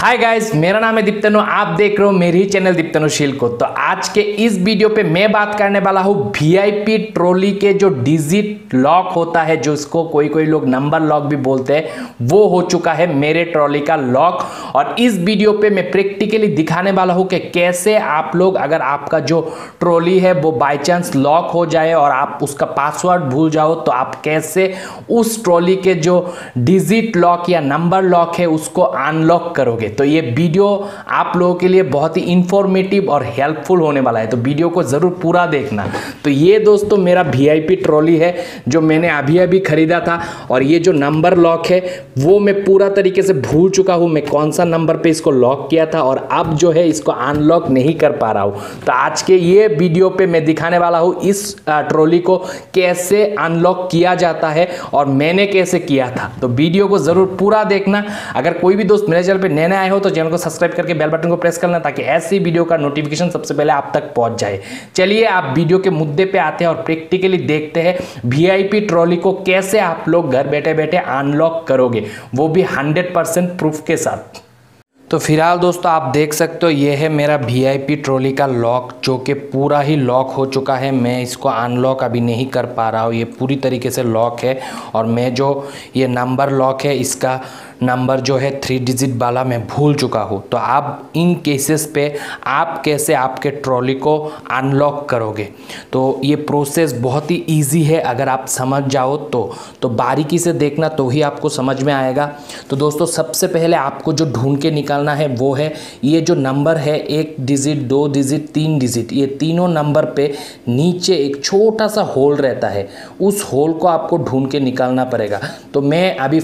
Hi guys, मेरा नाम है दीप्तनु। आप देख रहे हो मेरी चैनल दीप्तनुशील को। तो आज के इस वीडियो पे मैं बात करने वाला हूँ वीआईपी ट्रॉली के जो डिजिट लॉक होता है, जो इसको कोई कोई लोग नंबर लॉक भी बोलते हैं, वो हो चुका है मेरे ट्रॉली का लॉक। और इस वीडियो पे मैं प्रैक्टिकली दिखाने वाला हूँ कि कैसे आप लोग, अगर आपका जो ट्रॉली है वो बाय चांस लॉक हो जाए और आप उसका पासवर्ड भूल जाओ, तो आप कैसे उस ट्रॉली के जो डिजिट लॉक या नंबर लॉक है उसको अनलॉक करोगे। तो ये वीडियो आप लोगों के लिए बहुत ही इंफॉर्मेटिव और हेल्पफुल होने वाला है, तो वीडियो को जरूर पूरा देखना। तो ये दोस्तों मेरा वीआईपी ट्रॉली है जो मैंने अभी अभी खरीदा था, और ये जो नंबर लॉक है वो मैं पूरा तरीके से भूल चुका हूँ मैं कौन सा नंबर पे इसको लॉक किया था, और अब जो है इसको अनलॉक नहीं कर पा रहा हूँ। तो आज के ये वीडियो पे मैं दिखाने वाला हूँ इस ट्रॉली को कैसे अनलॉक किया जाता है और मैंने कैसे किया था। तो वीडियो को जरूर पूरा देखना। अगर कोई भी दोस्त मेरे चैनल पे नए आए हो तो चैनल को सब्सक्राइब करके बेल बटन को प्रेस करना, ताकि ऐसी वीडियो का नोटिफिकेशन सबसे पहले आप तक पहुंच जाए। चलिए आप वीडियो के मुद्दे पे आते हैं और प्रैक्टिकली देखते हैं वीआईपी ट्रॉली को कैसे आप लोग घर बैठे बैठे अनलॉक करोगे, वो भी 100% प्रूफ के साथ। तो फिलहाल दोस्तों आप देख सकते हो ये है मेरा वीआईपी ट्रॉली का लॉक, जो कि पूरा ही लॉक हो चुका है। मैं इसको अनलॉक अभी नहीं कर पा रहा हूँ, ये पूरी तरीके से लॉक है। और मैं जो ये नंबर लॉक है इसका नंबर जो है 3 डिजिट वाला मैं भूल चुका हूँ। तो आप इन केसेस पे आप कैसे आपके ट्रॉली को अनलॉक करोगे, तो ये प्रोसेस बहुत ही इजी है। अगर आप समझ जाओ तो बारीकी से देखना, तो ही आपको समझ में आएगा। तो दोस्तों सबसे पहले आपको जो ढूंढ के निकालना है वो है ये जो नंबर है 1 डिजिट, 2 डिजिट, 3 डिजिट, ये तीनों नंबर पे नीचे एक छोटा सा होल रहता है, उस होल को आपको ढूंढ के निकालना पड़ेगा। तो मैं अभी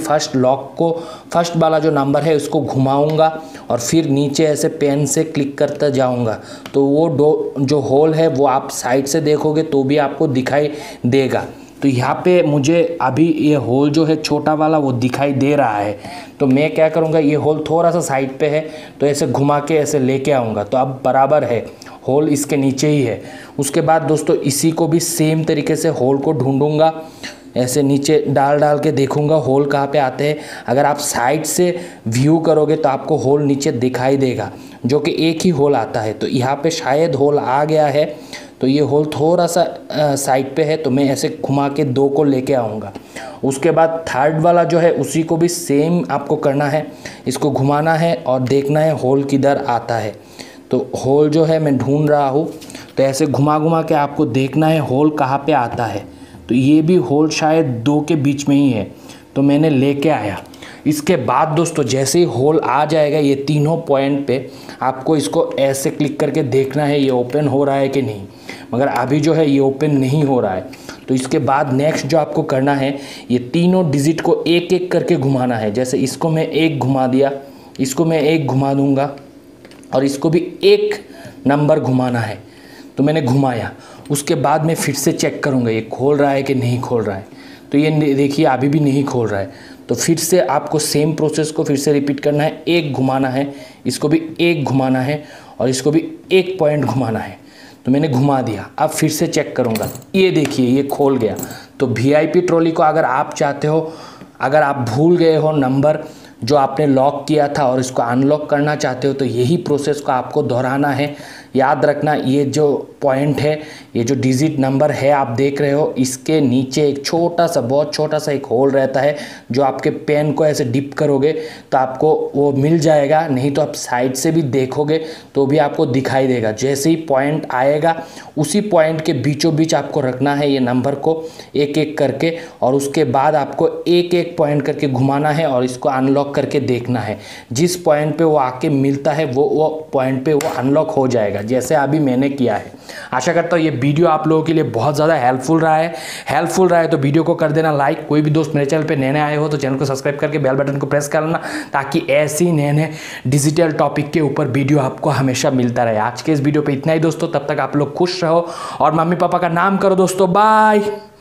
फर्स्ट वाला जो नंबर है उसको घुमाऊंगा और फिर नीचे ऐसे पेन से क्लिक करता जाऊंगा। तो वो जो होल है वो आप साइड से देखोगे तो भी आपको दिखाई देगा। तो यहाँ पे मुझे अभी ये होल जो है छोटा वाला वो दिखाई दे रहा है। तो मैं क्या करूँगा, ये होल थोड़ा सा साइड पे है तो ऐसे घुमा के ऐसे लेके आऊँगा, तो अब बराबर है, होल इसके नीचे ही है। उसके बाद दोस्तों इसी को भी सेम तरीके से होल को ढूंढूंगा, ऐसे नीचे डाल के देखूंगा होल कहाँ पे आते हैं। अगर आप साइड से व्यू करोगे तो आपको होल नीचे दिखाई देगा, जो कि एक ही होल आता है। तो यहाँ पे शायद होल आ गया है, तो ये होल थोड़ा सा साइड पे है, तो मैं ऐसे घुमा के 2 को लेके आऊँगा। उसके बाद थर्ड वाला जो है उसी को भी सेम आपको करना है, इसको घुमाना है और देखना है होल किधर आता है। तो होल जो है मैं ढूंढ रहा हूँ, तो ऐसे घुमा के आपको देखना है होल कहाँ पे आता है। तो ये भी होल शायद 2 के बीच में ही है, तो मैंने लेके आया। इसके बाद दोस्तों जैसे ही होल आ जाएगा ये तीनों पॉइंट पे, आपको इसको ऐसे क्लिक करके देखना है ये ओपन हो रहा है कि नहीं। मगर अभी जो है ये ओपन नहीं हो रहा है। तो इसके बाद नेक्स्ट जो आपको करना है, ये तीनों डिजिट को एक एक करके घुमाना है। जैसे इसको मैं 1 घुमा दिया, इसको मैं 1 घुमा दूँगा, और इसको भी 1 नंबर घुमाना है। तो मैंने घुमाया, उसके बाद मैं फिर से चेक करूँगा ये खोल रहा है कि नहीं खोल रहा है। तो ये देखिए अभी भी नहीं खोल रहा है। तो फिर से आपको सेम प्रोसेस को फिर से रिपीट करना है, 1 घुमाना है, इसको भी 1 घुमाना है, और इसको भी 1 पॉइंट घुमाना है। तो मैंने घुमा दिया, अब फिर से चेक करूँगा, ये देखिए ये खोल गया। तो वीआईपी ट्रॉली को अगर आप चाहते हो, अगर आप भूल गए हो नंबर जो आपने लॉक किया था और इसको अनलॉक करना चाहते हो, तो यही प्रोसेस को आपको दोहराना है। याद रखना ये जो पॉइंट है, ये जो डिजिट नंबर है आप देख रहे हो, इसके नीचे एक छोटा सा, बहुत छोटा सा एक होल रहता है, जो आपके पेन को ऐसे डिप करोगे तो आपको वो मिल जाएगा। नहीं तो आप साइड से भी देखोगे तो भी आपको दिखाई देगा। जैसे ही पॉइंट आएगा उसी पॉइंट के बीचों बीच आपको रखना है ये नंबर को एक एक करके, और उसके बाद आपको एक एक पॉइंट करके घुमाना है और इसको अनलॉक करके देखना है। जिस पॉइंट पे वो आके मिलता है वो पॉइंट पे वो अनलॉक हो जाएगा, जैसे अभी मैंने किया है। आशा करता हूँ ये वीडियो आप लोगों के लिए बहुत ज़्यादा हेल्पफुल रहा है। तो वीडियो को कर देना लाइक। कोई भी दोस्त मेरे चैनल पे नए आए हो तो चैनल को सब्सक्राइब करके बेल बटन को प्रेस करना, ताकि ऐसी नए डिजिटल टॉपिक के ऊपर वीडियो आपको हमेशा मिलता रहे। आज के इस वीडियो पे इतना ही दोस्तों, तब तक आप लोग खुश रहो और मम्मी पापा का नाम करो दोस्तों। बाय।